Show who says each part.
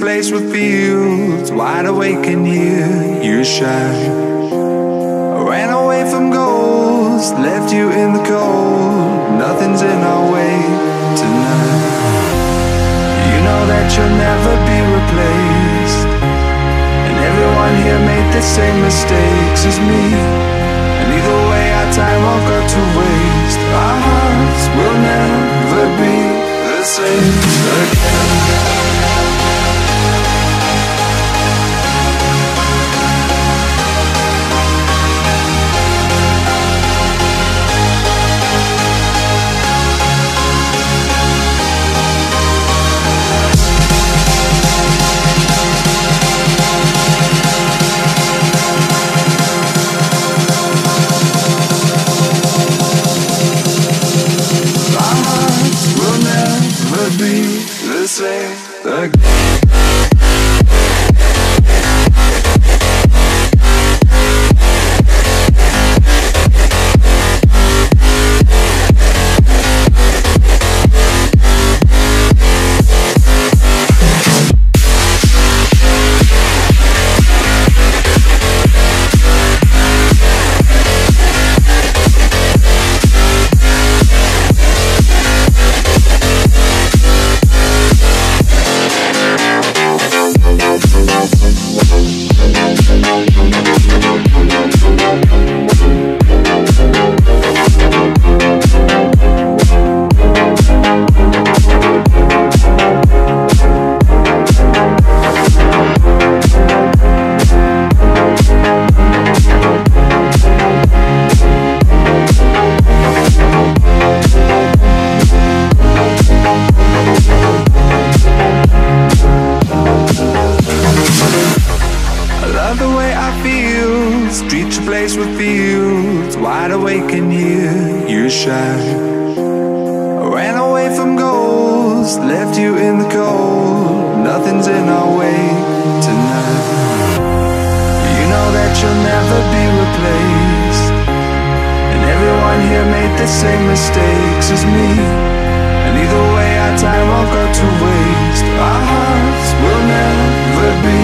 Speaker 1: place with fields wide awake and hear you shine. I ran away from goals, left you in the cold. Nothing's in our way tonight. You know that you'll never be replaced, and everyone here made the same mistakes as me. And either way our time won't go to waste. Our hearts will never be the same again. Time won't go to waste. Our hearts will never be